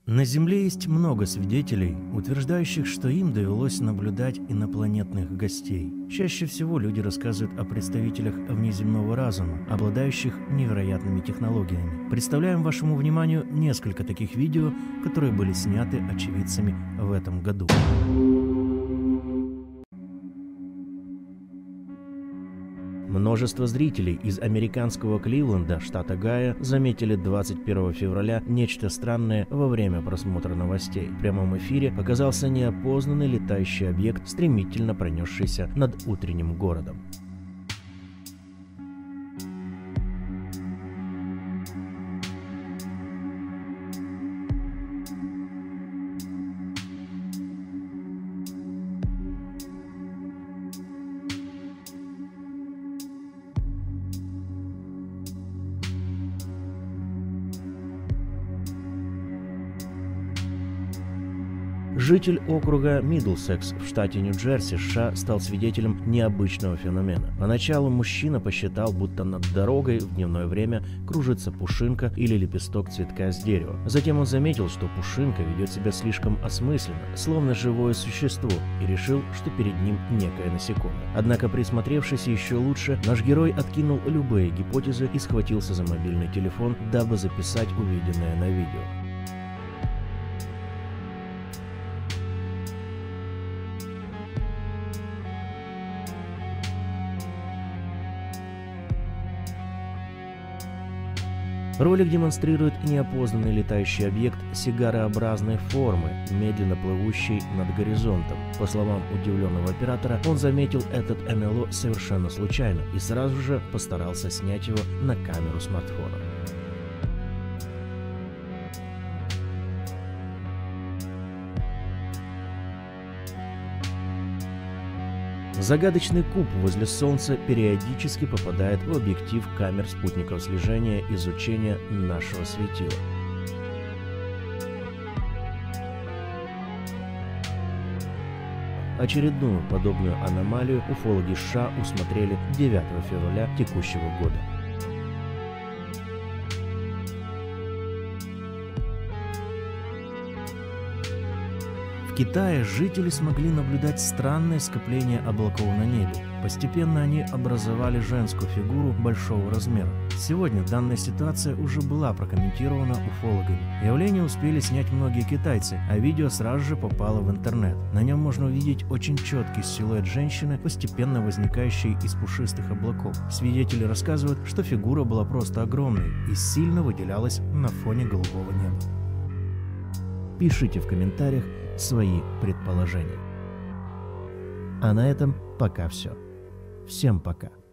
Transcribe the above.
На Земле есть много свидетелей, утверждающих, что им довелось наблюдать инопланетных гостей. Чаще всего люди рассказывают о представителях внеземного разума, обладающих невероятными технологиями. Представляем вашему вниманию несколько таких видео, которые были сняты очевидцами в этом году. Множество зрителей из американского Кливленда, штата Огайо, заметили 21 февраля нечто странное во время просмотра новостей. В прямом эфире показался неопознанный летающий объект, стремительно пронесшийся над утренним городом. Житель округа Мидлсекс в штате Нью-Джерси, США, стал свидетелем необычного феномена. Поначалу мужчина посчитал, будто над дорогой в дневное время кружится пушинка или лепесток цветка с дерева. Затем он заметил, что пушинка ведет себя слишком осмысленно, словно живое существо, и решил, что перед ним некое насекомое. Однако, присмотревшись еще лучше, наш герой откинул любые гипотезы и схватился за мобильный телефон, дабы записать увиденное на видео. Ролик демонстрирует неопознанный летающий объект сигарообразной формы, медленно плывущий над горизонтом. По словам удивленного оператора, он заметил этот НЛО совершенно случайно и сразу же постарался снять его на камеру смартфона. Загадочный куб возле Солнца периодически попадает в объектив камер спутников слежения изучения нашего светила. Очередную подобную аномалию уфологи США усмотрели 9 февраля текущего года. В Китае жители смогли наблюдать странное скопление облаков на небе. Постепенно они образовали женскую фигуру большого размера. Сегодня данная ситуация уже была прокомментирована уфологами. Явление успели снять многие китайцы, а видео сразу же попало в интернет. На нем можно увидеть очень четкий силуэт женщины, постепенно возникающей из пушистых облаков. Свидетели рассказывают, что фигура была просто огромной и сильно выделялась на фоне голубого неба. Пишите в комментариях свои предположения. А на этом пока все. Всем пока.